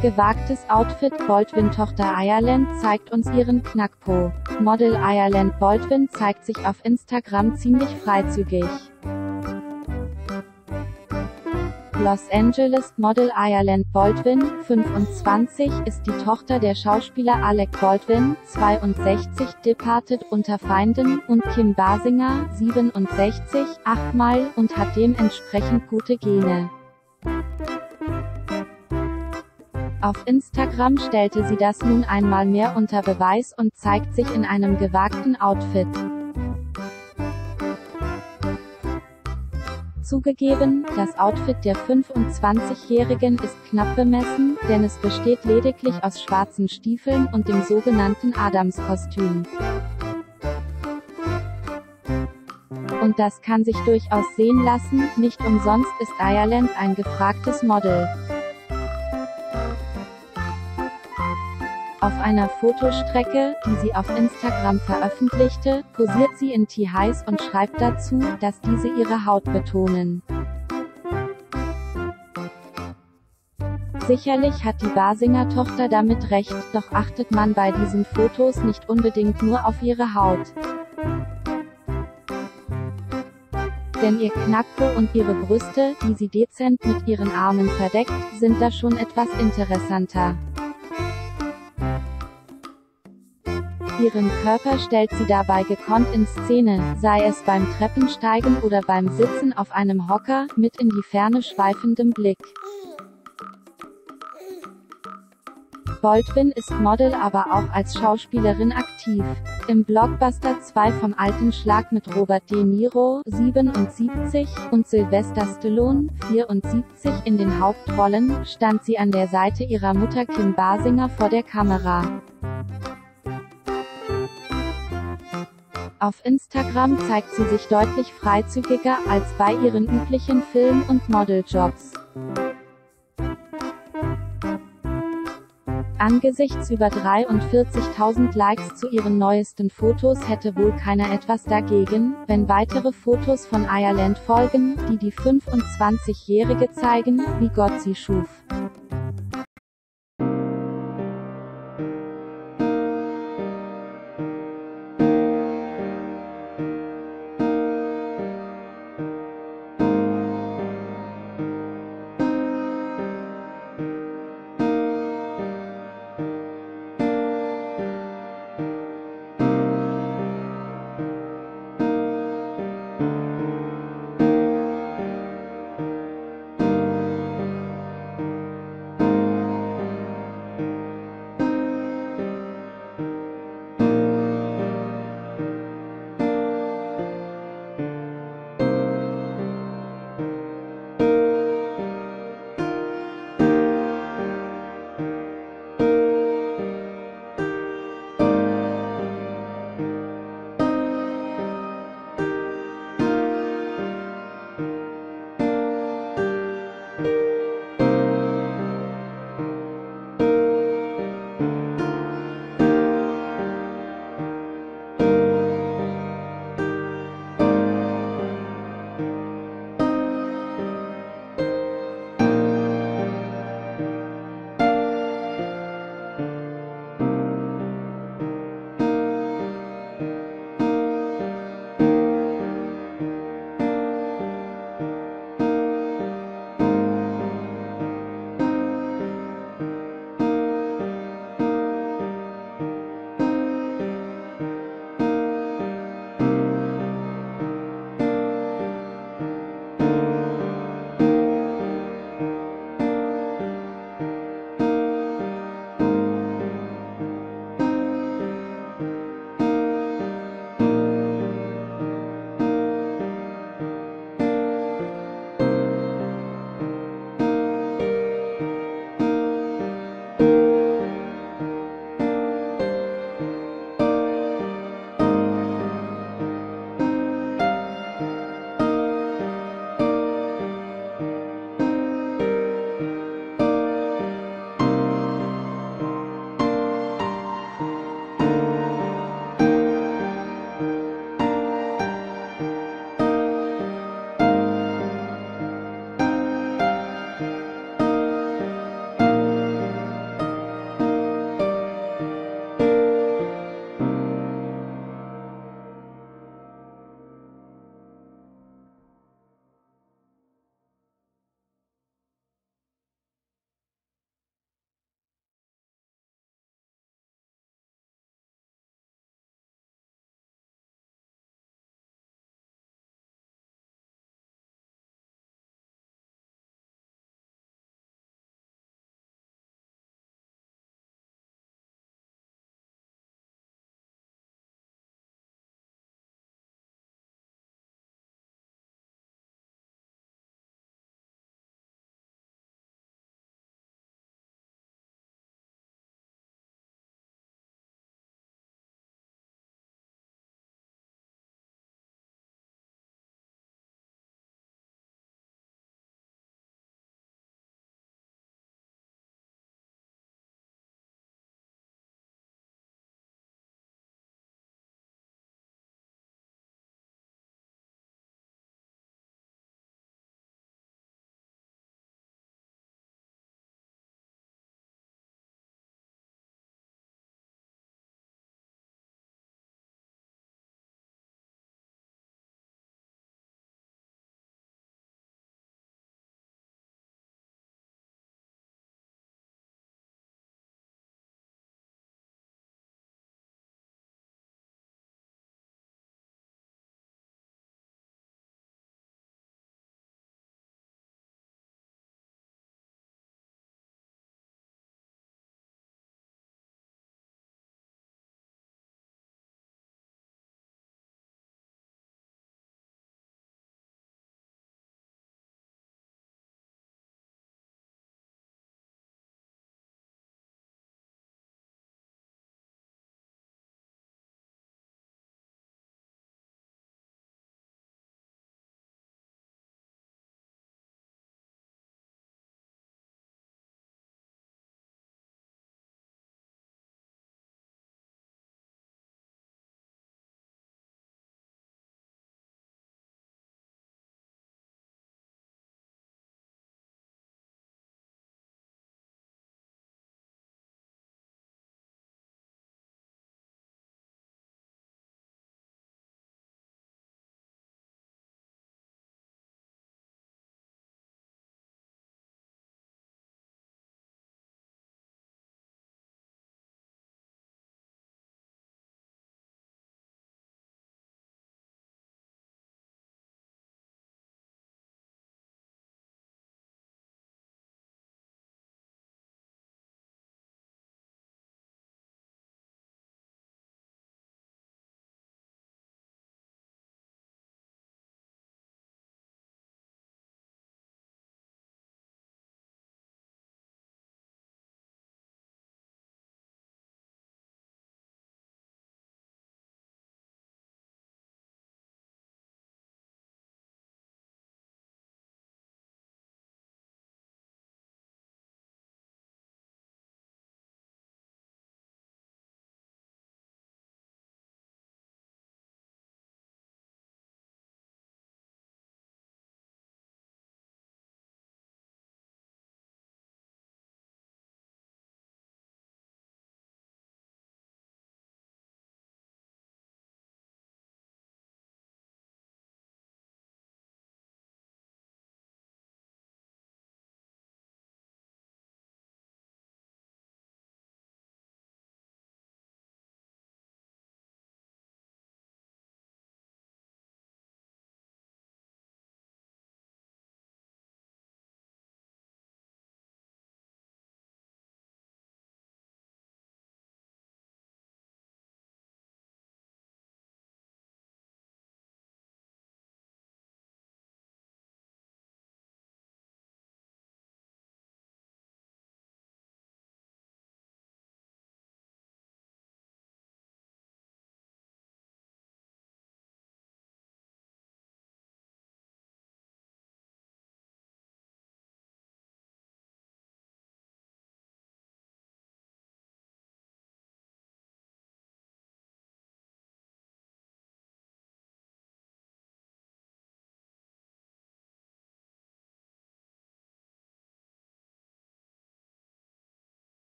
Gewagtes Outfit. Baldwin-Tochter Ireland zeigt uns ihren Knackpo. Model Ireland Baldwin zeigt sich auf Instagram ziemlich freizügig. Los Angeles. Model Ireland Baldwin, 25, ist die Tochter der Schauspieler Alec Baldwin, 62, Departed, Unter Feinden, und Kim Basinger, 67, 8-mal, und hat dementsprechend gute Gene. Auf Instagram stellte sie das nun einmal mehr unter Beweis und zeigt sich in einem gewagten Outfit. Zugegeben, das Outfit der 25-Jährigen ist knapp bemessen, denn es besteht lediglich aus schwarzen Stiefeln und dem sogenannten Adams-Kostüm. Und das kann sich durchaus sehen lassen, nicht umsonst ist Ireland ein gefragtes Model. Auf einer Fotostrecke, die sie auf Instagram veröffentlichte, posiert sie in T-Highs und schreibt dazu, dass diese ihre Haut betonen. Sicherlich hat die Basinger-Tochter damit recht, doch achtet man bei diesen Fotos nicht unbedingt nur auf ihre Haut. Denn ihr Knackpo und ihre Brüste, die sie dezent mit ihren Armen verdeckt, sind da schon etwas interessanter. Ihren Körper stellt sie dabei gekonnt in Szene, sei es beim Treppensteigen oder beim Sitzen auf einem Hocker, mit in die Ferne schweifendem Blick. Baldwin ist Model, aber auch als Schauspielerin aktiv. Im Blockbuster 2 vom alten Schlag mit Robert De Niro, 77, und Sylvester Stallone, 74, in den Hauptrollen, stand sie an der Seite ihrer Mutter Kim Basinger vor der Kamera. Auf Instagram zeigt sie sich deutlich freizügiger als bei ihren üblichen Film- und Modeljobs. Angesichts über 43.000 Likes zu ihren neuesten Fotos hätte wohl keiner etwas dagegen, wenn weitere Fotos von Ireland folgen, die die 25-Jährige zeigen, wie Gott sie schuf.